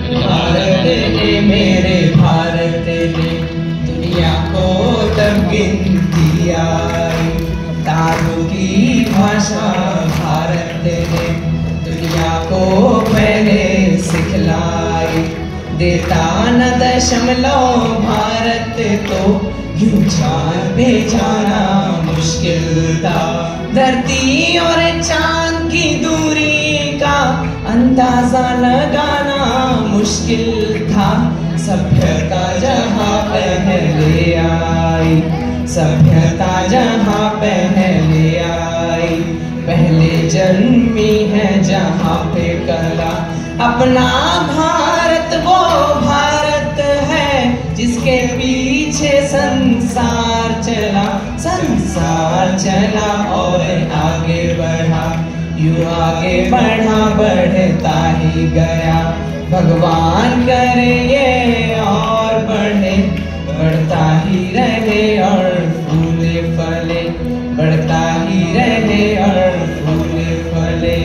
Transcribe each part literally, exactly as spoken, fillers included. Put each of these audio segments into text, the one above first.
भारत ने, मेरे भारत ने दुनिया को तब गिनती आई। तारों की भाषा भारत ने दुनिया को पहले सिखलाई। देता न दशमलव भारत तो यूं चांद पे जाना मुश्किल था। धरती और चांद की दूरी का अंदाजा लगाना मुश्किल था। सभ्यता जहाँ पहले आई, सभ्यता जहाँ पहले आई, पहले जन्मी है जहाँ पे कला। अपना भारत वो भारत है जिसके पीछे संसार चला, संसार चला और आगे बढ़ा, यूं आगे बढ़ा बढ़ता ही गया। भगवान करे ये और बढ़े, बढ़ता ही रहे और फूले फले, बढ़ता ही रहे और फूले फले।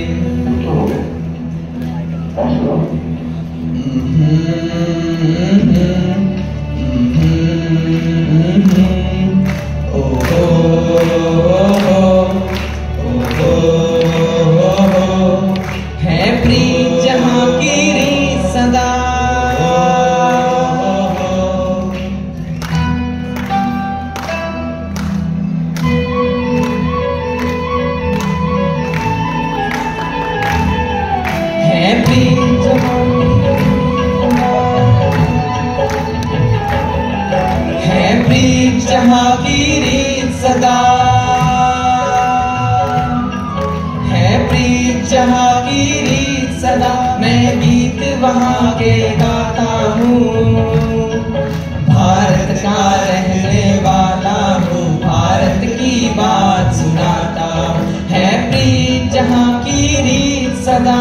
ओ है प्रीत जहाँ की रीत सदा, है प्रीत जहाँ है प्रीत जहाँ की रीत सदा, है प्रीत जहाँ की रीत सदा। मैं गीत वहाँ के गाता हूँ, भारत का रहने वाला हूँ, भारत की बात सुनाता हूँ। है प्रीत जहाँ की रीत सदा।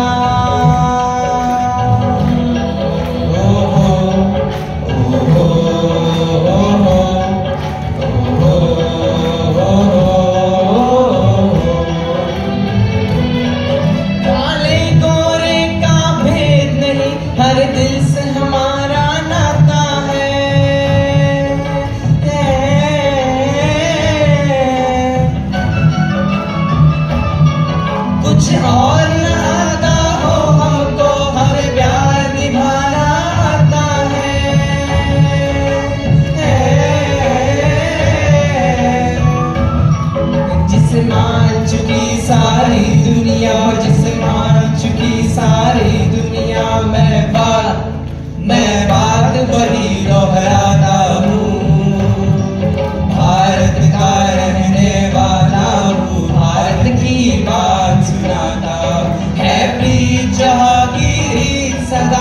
और न आता हो हमको, हमें प्यार निभाना आता है। जिस मान चुकी सारी दुनिया, जिस मान चुकी सारी दुनिया, मैं बात मैं बात वही दोहराता हूँ। भारत का रहने वाला हूँ, भारत की बात सुनाता हूँ। है प्रीत जहाँ की रीत सदा।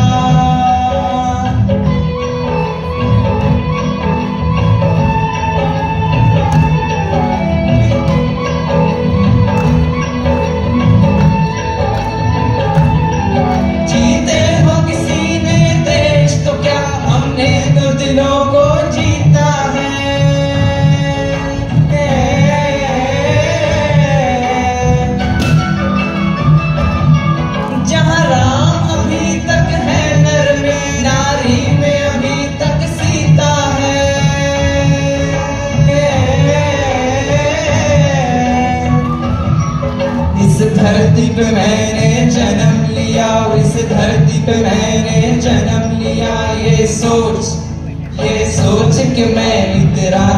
जीते हो किसी ने देश तो क्या, हमने तो दिलों को जीता है। जहाँ राम अभी तक है नर में, नारी में अभी तक सीता है। इस धरती पे मैंने जन्म लिया, इस धरती पे मैंने जन्म लिया। ये सोच ये सोच के मैं इतरा